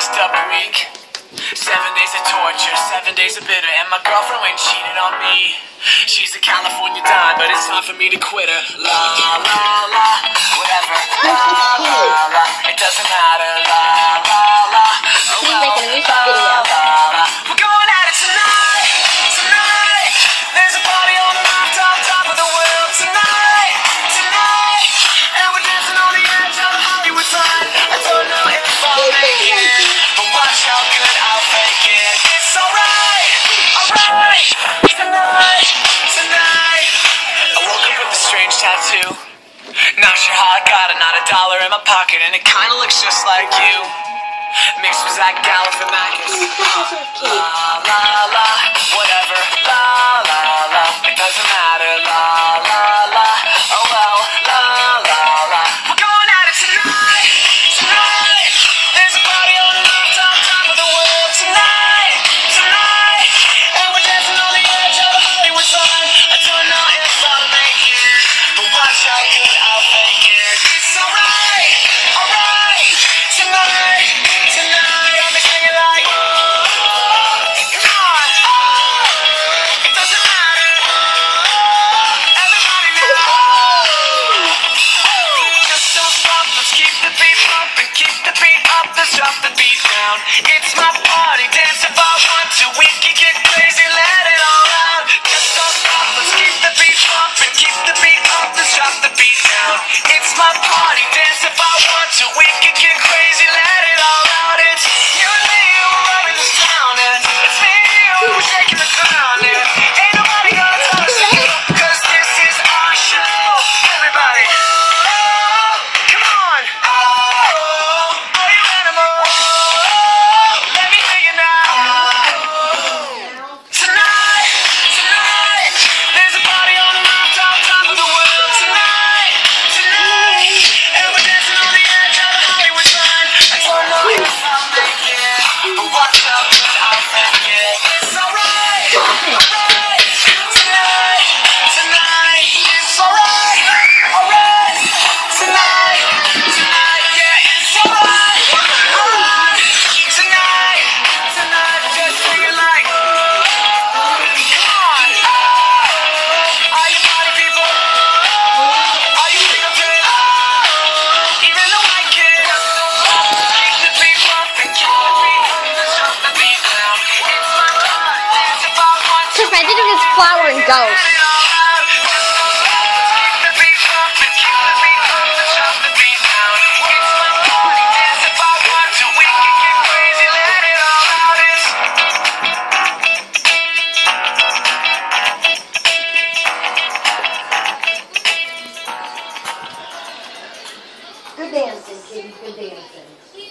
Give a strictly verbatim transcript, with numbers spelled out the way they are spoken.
messed up week. Seven days of torture, seven days of bitter, and my girlfriend went cheated on me. She's a California dime, but it's time for me to quit her. La la la, whatever. La la la, it doesn't matter. La la la, oh well. La la la, we're going at it tonight, tonight. There's a party on the rooftop, top of the world tonight, tonight. And we're dancing on the edge of the Hollywood sign. I don't know if I'll make it, but watch how good I'll fake it. It's alright, alright. Tonight, tonight. I woke up with a strange tattoo. Not sure how I got it, not a dollar in my pocket, and it kinda looks just like you. Mixed with Zach Galifianakis. La la la, whatever. La la la, it doesn't matter. La la la, oh well. La la la, we're going at it tonight, tonight. There's a party on the rooftop, top of the world tonight, tonight. And we're dancing on the edge of the Hollywood sign. I don't know if I'll make it, but watch how good I'll fake it. It's alright, alright. Tonight, tonight, I'll be singing like, oh, come on, oh, it doesn't matter, oh, everybody now, oh, just don't stop, let's keep the beat pumping, keep the beat up, let's drop the beat down. It's my party, dance if I want to, we can get crazy, let it all out. Just don't stop, let's keep the beat pumping, keep the beat up, let's drop the beat down. It's my party, dance if I want to, we can get crazy, let it all out. It's you and me who are running this town, and it's me and you who are shaking the ground, and ain't nobody gonna tell us to, cause this is our show. Everybody, oh, come on, oh, all you animals, oh, let me hear you now. Tonight, tonight, there's a party on the rooftop, top of the world tonight, tonight, and we're dancing on the edge of the Hollywood sign. I don't know if I'll make it, but watch how good I'll fake it. It's alright, alright, tonight, tonight, it's alright, alright, tonight, tonight, yeah, it's alright, alright, tonight, tonight, just sing it like, come on, oh, all you party people, all you single girls, even the white kids, keep the beat pumping, keep the beat up, let's drop the beat down. It's my party, dance if I want to. Just imagine if it's Flower and Ghost. Let it all out. Just keep the beat pumping, keep the beat up, let's drop the beat down. It's my party, dance if I want to, we can get crazy, let it all out. It's Good dancing, Kitty, good dancing.